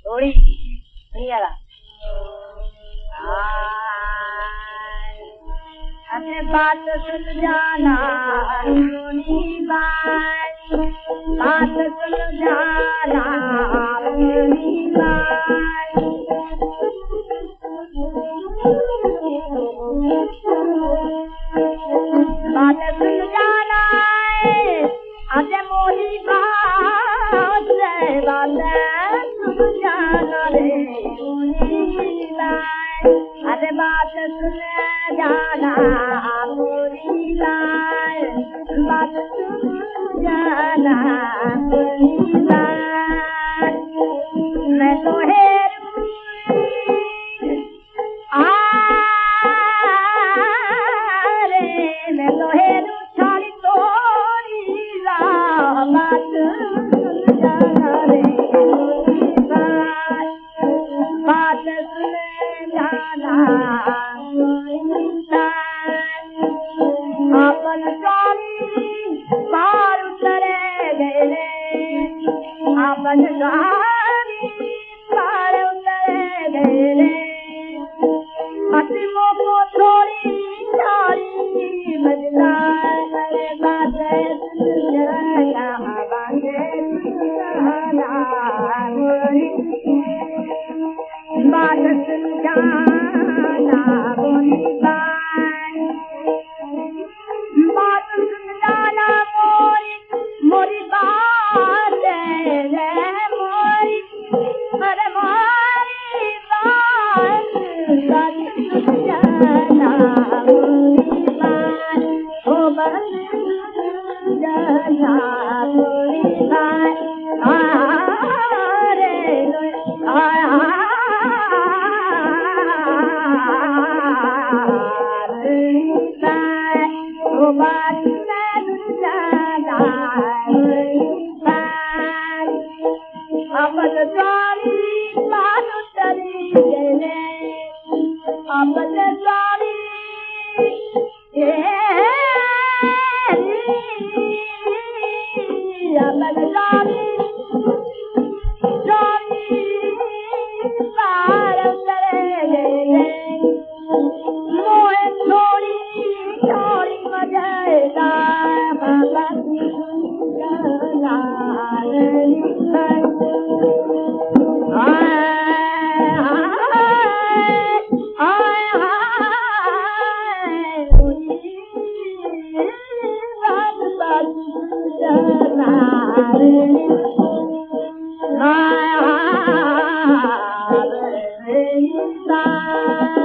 थोड़ी वाला अरे बात सुन जाना सुनी बात बात सुन जाना सुनी बात बात सुन जाना अरे मोरी बात बात सुन जाना रे मोरी बात अरे बात सुन जाना मोरी बात बात सुन जाना मोरी बात मैं तो Bye.